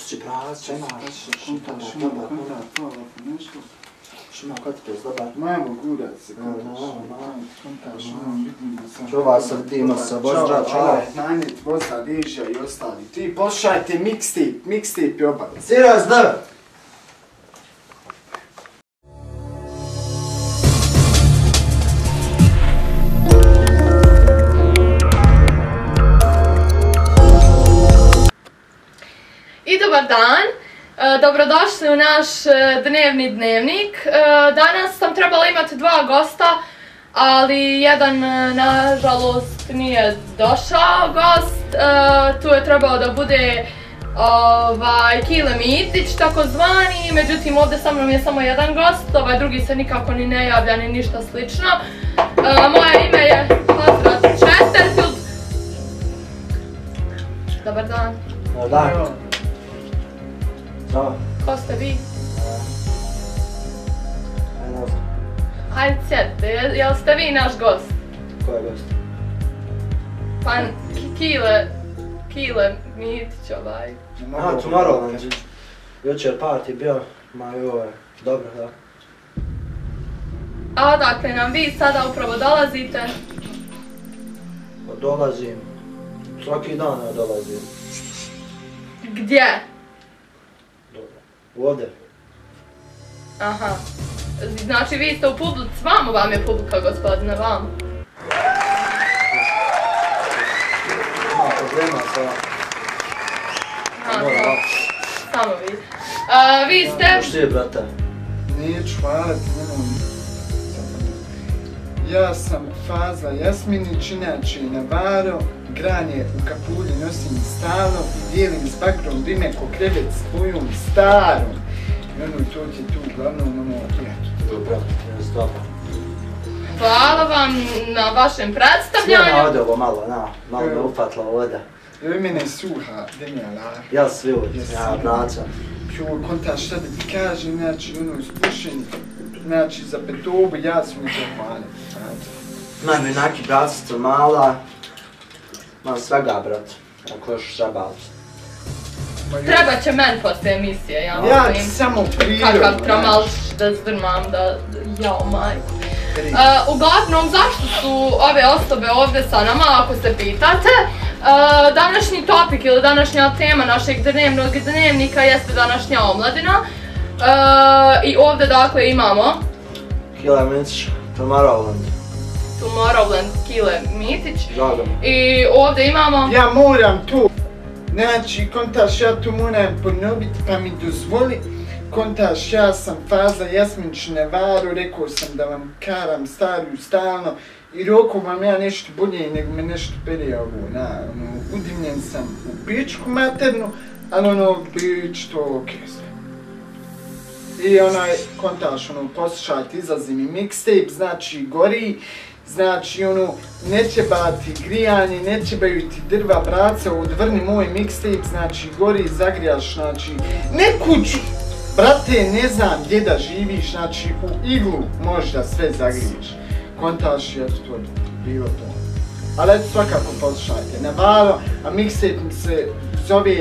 si pravac, čemaš. Kontaš, to, nešto. Šima, kad ti to zdobar? Majmo gurat se, kontaš, vidim da sam... Čuva se, vidimo se, Božra, čuvaj. Nanet, Božra, Dežja i ostali. Ti pošaljte mixtape i obavez. Siraz, da! I dobar dan, dobrodošli u naš dnevni dnevnik. Danas sam trebala imati dva gosta, ali jedan nažalost nije došao gost. Tu je trebao da bude Kile Mitić takozvani, međutim ovdje sa mnom je samo jedan gost, ovaj drugi se nikako ni ne javlja ni ništa slično. Moje ime je Hazrat Chesterfield. Dobar dan. Dobar dan. Zdravo. Ko ste vi? Ne znam. Hajde sjedite, jel ste vi naš gost? Ko je gost? Pa Kile Mitić ovaj. Tomorrowland. Jučer party bio, ma joj, dobro, da. A odakle nam vi sada upravo dolazite? Dolazim. Svaki dan ja dolazim. Gdje? Ovdje. Aha. Znači vi ste u publici, vamo vam je publika gospodine, vamo. Ima problema sa... Samo vi. Vi ste... Što je, brate? Neću, hvala ti, nemoj. Ja sam Faza Jasminić, inače Navaro, granje u kapulji nosim stalno i dijelim s bakrom dime ko krevet s tvojom starom. I ono to ti tu uglavnom Dobro, jes dobro. Hvala vam na vašem predstavljanju. Sve ovdje ovo malo, malo me upatla ovdje. Evo mene suha, demijala. Ja svi ovdje, ja braća. Pjo, konta šta da ti kažem, znači ono ispušen, znači za petobu, ja sam mi to hvalim. Imam jednaki bracica mala, imam svega brat, ako još zabaviti. Treba će men poslije emisije, ja Ja mislim. ti samo prirodno. Kakav tramalč da zdrmam, da jao majko. Uglavnom, zašto su ove osobe ovdje sa nama, ako se pitate? Današnji topik ili današnja tema našeg dnevnog dnevnika jeste današnja omladina. I ovdje dakle imamo Kile Mitić, Tomorrowland. Tomorrowland, Kile Mitić. Drago. I ovdje imamo... Ja moram tu. Znači, kontaš, ja tu moram ponoviti, pa mi dozvoli. Kontaš, ja sam Faza Jasminić Navaro, rekao sam da vam karam stariju stalno i rekao vam ja nešto bolje nego me nešto pere ovo, udimljen sam u pičku maternu, ali ono, bić to okej sve. I onaj, kontaš, poslušajte, izlazi mi mixtape, znači gori, znači ne treba ti grijanje, ne trebaju ti drva, braca, odvrni moj mixtape, znači gori, zagrijaš, znači, ne kuću, brate, ne znam gdje da živiš, znači u iglu možda sve zagriješ. Kontaš, eto to bilo to. Ali eto svakako poslušajte, Navaro, a mixtape se zove...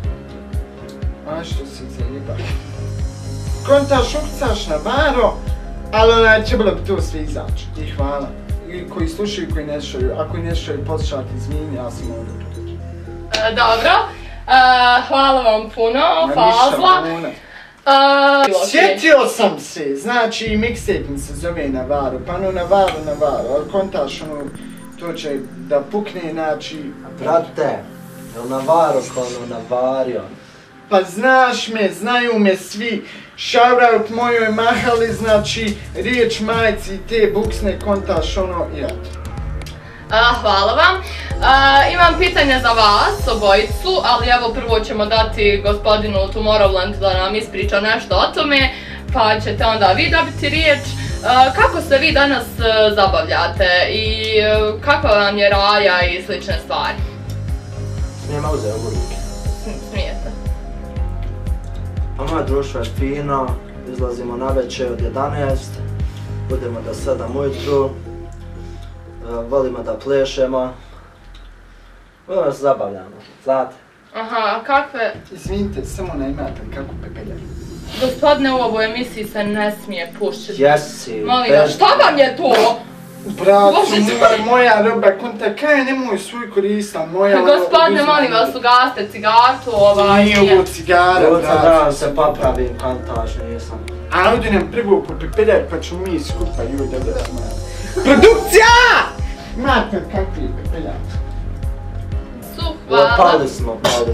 A što se zajeba? Kontaš, ukucaš Navaro, ali onaj trebalo bi to sve izaći. I hvala. I koji slušaju i koji ne slušaju. Ako i ne slušaju, poslušajte, izvini, ja sam ovdje to reći. Dobro. Hvala vam puno, Fazla. Sjetio sam se, znači mixtape se zove Navaro, pa Navaro, ali kontaš to će da pukne, znači... Brate, jel Navaro kao Navario? Pa znaš me, znaju me svi, shoutout mojoj mahali, znači riječ majci i te buksne kontaš i eto. Hvala vam. Imam pitanja za vas, obojicu, ali evo prvo ćemo dati gospodinu Tomorrowland da nam ispriča nešto o tome, pa ćete onda vi dobiti riječ. Kako se vi danas zabavljate i kakva vam je raja i slične stvari? Smijem uzeti ovu ruke. Smijete. Pa moje društvo je fino, izlazimo na večer od 11, budemo do 7 ujutru, volimo da plešemo, volimo da se zabavljamo, znate. Aha, kakve... Izvinite, samo ne imate kako pepeljaru. Gospodine, u ovoj emisiji se ne smije pušiti. Jesi. Molim vas, šta vam je to? Bratu, moja roba, konta, kaj nemoj svoj koristan, moja... Gospodine, molim vas, ugaste cigartu, Nije ovo cigara, Evo sad bratu. da se popravim, kantaž, nisam. A ovdje nam prvo popepeljaj, pa ćemo mi skupa, joj, da smo... Produkcija! Imate kakvi pepeljaj. Hvala. Pali smo.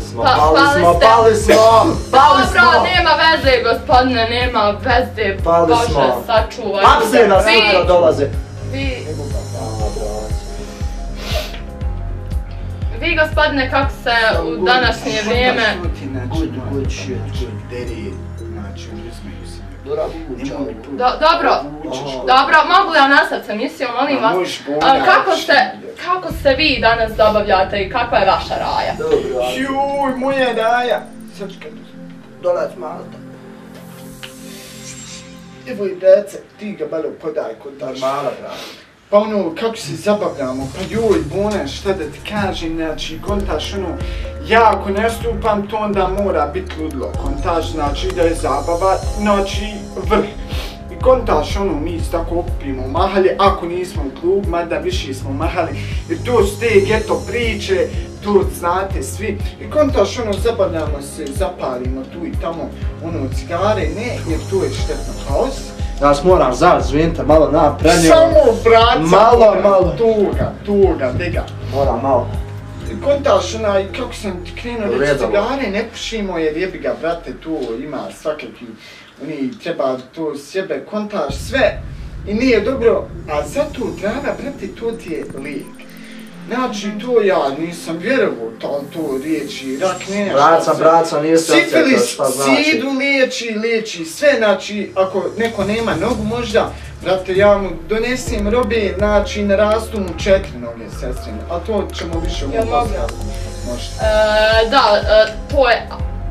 Dobro, nema veze, gospodine, nema veze. Pali Bože, smo. sačuvaj. Apsije nas sutra dolaze. Vi, gospodine, kako se u današnje vrijeme... Good shit. Deri, znači, uzmeju se. Dobro, mogu li ja nastaviti s emisijom, molim vas? Kako se vi danas zabavljate i kakva je vaša raja? Dobro, Juj, moja raja. Sačekaj. dolaz malo. Evo i brece, ti ga malo podaj kod daš. Mala, brate. Pa ono, kako se zabavljamo, pa joj, Bona, šta da ti kažem, znači, kontaš ono, ja ako ne stupam, to onda mora biti ludlo, kontaš, znači da je zabava, znači vrh. I kontaš ono, mi se tako okupimo mahali, ako nismo u klub, mada više smo mahali, jer to su te geto priče, to znate svi. I kontaš ono, zabavljamo se, zapalimo tu i tamo, ono, cigare, ne, jer to je štetno haos. Ja vas moram izvinite, malo naprednije. Samo braca, malo. Tuga, diga. Moram malo. Kontaš onaj, kako sam ti krenuo reći, cigare ne pušimo jer jebi ga, brate, tu ima svakakvi, oni treba to sjebe, kontaš sve i nije dobro, a zato trava, brate, to ti je lijek. Znači, to ja nisam vjerovao, to riječi, rak ne, Braca, niste osjetio šta znači. Sidu liječi sve, znači, ako neko nema nogu možda, brate, ja mu donesem robe, znači, narastu mu 4 noge, sestrine, a to ćemo više upoznati. Možda. Da, to je...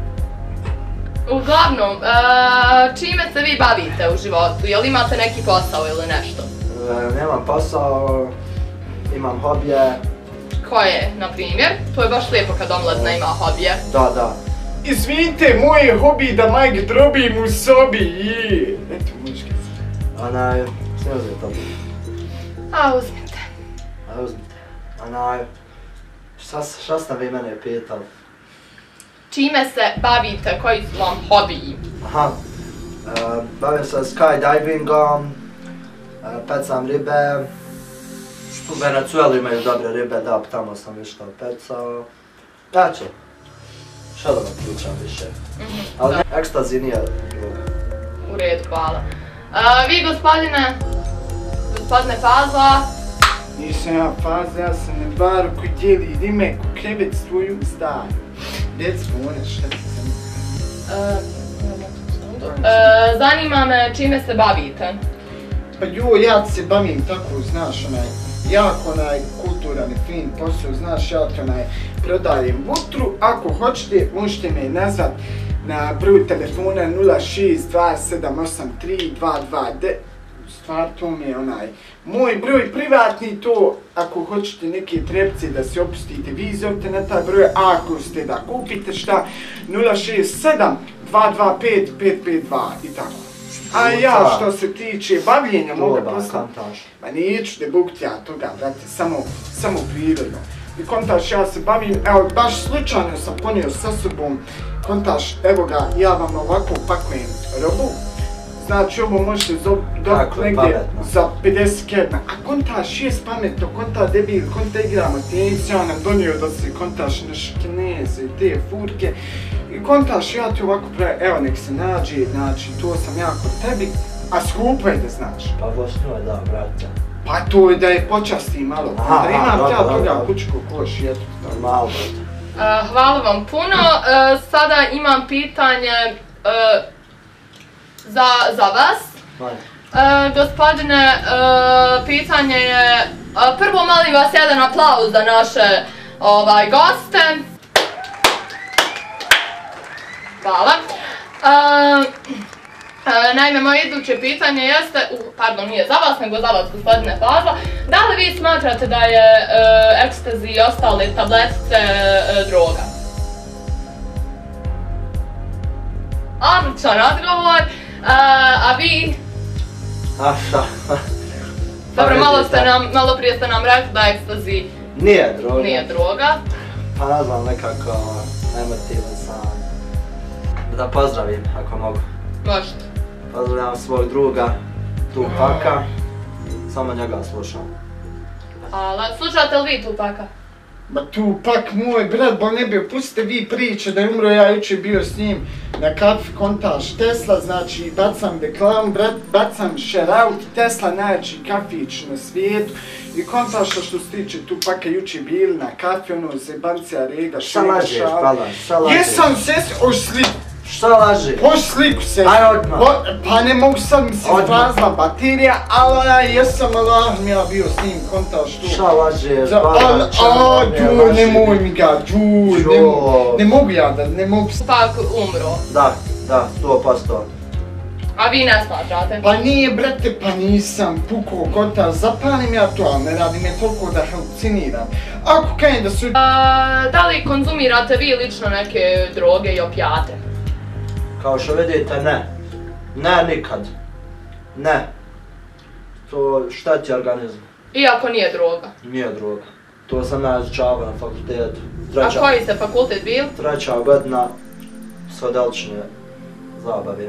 Uglavnom, čime se vi bavite u životu? Jel imate neki posao ili nešto? Nemam posao, imam hobije. Koje, na primjer? To je baš lijepo kad omladina ima hobije. Da. Izvinite, moj je hobi da majk drobim u sobi, eto, muški se. Onaj, sve uzmi to. Uzmite. Onaj, šta ste vi mene pitali? Čime se bavite, koji su vam hobiji? Aha, bavim se skydivingom, pecam ribe. U Venezueli imaju dobre ribe, da, tamo sam išta pecao. Eto, šta da vam pričam više. Ali ekstazi nije druga. U redu, hvala. Vi, gospodine Faza? Nisam ja Faza, ja sam Nevaru koji dijeli rime ko krevet svoju stanu. Djec Bona, šta ti sam? Zanima me čime se bavite. Pa joj, ja se bavim tako, znaš, jako kulturan i fin posao, znaš, ja prodajem vutru, ako hoćete možete me nazvat na broj telefona 062783229, stvar to mi je moj broj privatni, to ako hoćete neke trepce da se opustite, vi zovite na taj broj, a ako ste da kupite šta, 067-225-552 i tako. A ja što se tiče bavljenja moga posla, ma neću da bukti ja toga, brate, samo prirodno. I kontaš, ja se bavim, evo, baš slučajno sam ponio sa sobom, kontaš, evo ga, ja vam ovako pakujem robu. Znači, ovo možete dobiti negdje za 50 kerna. A kontaš, jest pametno, konta debil, konta igramo tenisi, ja nam donio da se kontaš naš kineze i te furke. I kontaš, ja ti ovako pravi, evo nek se nađe, znači, to sam ja kod tebi, a skupo je da znaš. Pa baš njoj da, brate. Pa to je da je počasti malo, da imam ja toga kućku koš, eto. Malo, brate. Hvala vam puno, sada imam pitanje za vas. Gospodine, pitanje je, prvo molim vas jedan aplauz za naše goste. Hvala. Naime, moje iduće pitanje jeste, pardon, nije za vas, nego za vas, gospodine Faza. Da li vi smatrate da je ekstazi i ostale tabletice droga? odličan odgovor. A vi? Šta? Dobro, malo prije ste nam rekli da ekstazi nije droga. Nije droga. Pa ne znam, nekako emotivan sam. Da pozdravim, ako mogu. Možete. Pozdravljam svog druga, Tupaka. Samo njega slušam. Hvala. Slušate li vi Tupaka? Ma Tupak moj brat, bol ne bio, pustite vi priče da je umro, ja jučer bio s njim na kafi kontaž Tesla, znači bacam reklamu, bacam shoutout Tesla, najjači kafić na svijetu i kontaža što se tiče Tupaka jučer bili na kafi, ono zebancija rega, šta lažeš, Balan, šta lažeš? Jesam se, oš sliku. Šta lažeš? Poš sliku se. Aj odmah. Pa ne mogu sad mi se izbrazla baterija, ali ja jesam alarm, ja bio s njim kontaž tu. Šta lažeš, Balan, nemoj mi ga, ne mogu ja da, ne mogu. Tupak umro. Da, 100%. A vi ne smatrate? Pa nije brate, pa nisam pukao kontaž, zapalim ja to, ali ne radim je toliko da haluciniram. Ako kajem da su... Da li konzumirate vi lično neke droge i opijate? Kao što vidite, ne. Ne, nikad. Ne. To šteti organizmu. Iako nije droga? Nije droga. To sam ja izučavao na fakultetu. A koji ste fakultet bil? 3. godina svodelične zabave.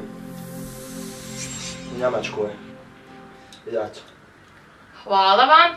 U Njemačkoj. I eto. Hvala vam.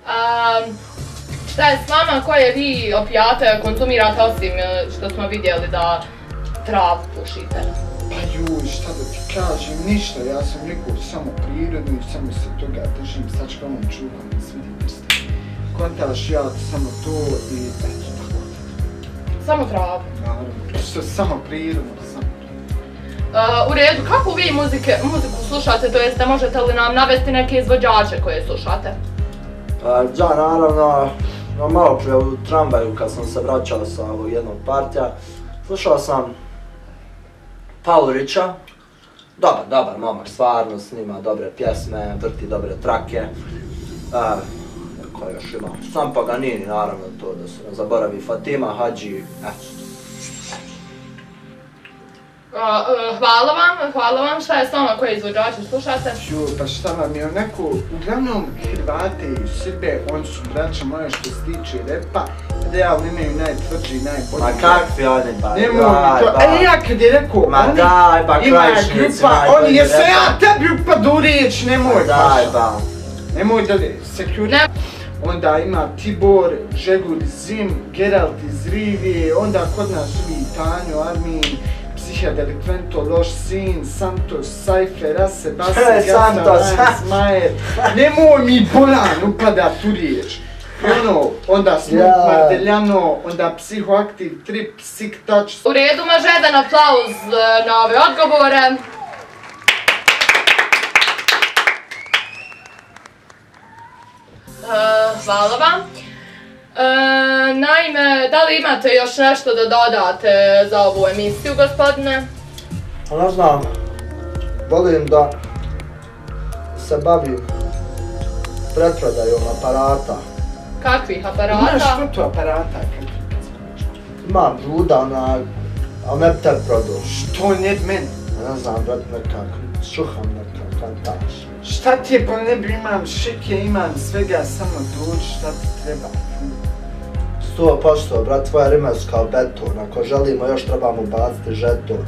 Šta je s vama, koje vi opijate konzumirate osim što smo vidjeli da travu pušite? Pa juj, šta da ti kažem, ništa, ja sam rekao samo prirodno i samo se toga držim, sad ću vam čuvam da se vidi prste. Kontaš ja samo to i eto tako. Samo travu? Naravno, samo prirodno, samo prirodno. U redu, kakvu vi muziku slušate, to jeste možete li nam navesti neke izvođače koje slušate? Ja, naravno, malo prije u tramvaju kad sam se vraćao sa ovog jednog partija, slušao sam Paul-Richa, dobar momak, stvarno snima dobre pjesme, vrti dobre trake. Ko još ima? Sam Paganini, naravno, to da se ne zaboravi, Fatima Hadži, Hvala vam, šta je s vama, koje izvođače slušate? Pa šta vam je onako, uglavnom Hrvate i Srbe, oni su braća moja što se tiče repa, realno imaju najtvrđi i najbolji. Ma kakvi oni ba, daj ba. Ja kad je rekao, ima grupa, oni jesam ja tebi upadu u riječ, nemoj paša. Nemoj da security. Onda ima Tibor, Žegur Zim, Geralt iz Rivije, onda kod nas uvi Tanjo, Armin, Psihiadelikvento, Loš Sin, Santos, Cypher, Ase, Base, Gasta, Zmajer. Nemoj mi bolan upadat u riječ. Onda Smuk Mardeljano, onda Psihoaktiv, Trip, Sick Touch. U redu, može jedan aplauz na ove odgovore. Hvala vam. Naime, da li imate još nešto da dodate za ovu emisiju, gospodine? Ne znam, volim da se bavim preprodajom aparata. Kakvih aparata? Imaš što tu aparata? Imam ruda, ali ne te prodao. Što ne meni? Ne znam, brat, nekak, šuham nekak, kantaš. Šta ti je, pa ne bi imam šike, imam svega, samo dođi, šta ti treba? 100%, brat, tvoja rima su kao beton, ako želimo još trebamo baciti žeton.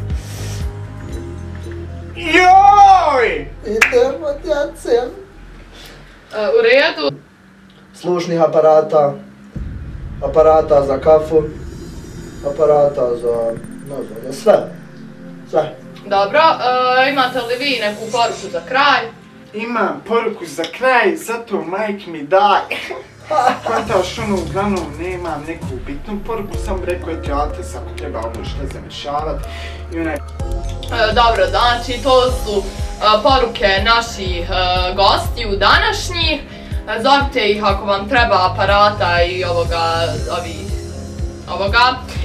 Joj! Idemo, djecem. U redu. Slušnih aparata, aparata za kafu, aparata za, ne znam, sve. Dobro, imate li vi neku poruku za kraj? Imam poruku za kraj, zato majk mi daj. Kontaš uglavnom nemam neku bitnu poruku, sam rekao je teates ako treba ovo što zamješavat i onaj... Dobro, znači to su poruke naših gostiju današnjih. Zovite ih ako vam treba aparata i ovoga.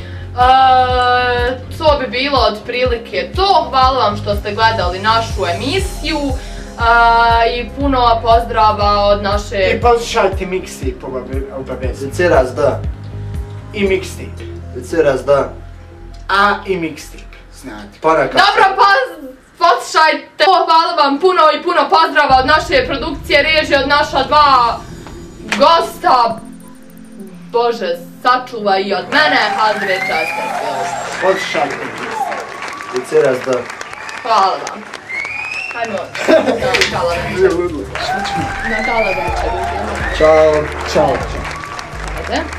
To bi bilo otprilike to. Hvala vam što ste gledali našu emisiju. I puno pozdrava od naše... I poslušajte mixtape obavezno. Ciraz da. I mixtape. Ciraz da. A i mixtape. snati. Ponekad. Dobro, poslušajte. Hvala vam puno i puno pozdrava od naše produkcije, režije, od naša dva gosta. Bože, sačuva i od mene, Hazret Častar. Poslušajte. I cijeraz da. Hvala vam. Hajmo na gala večer. Na gala večer. Ćao. Ćao. Ajde.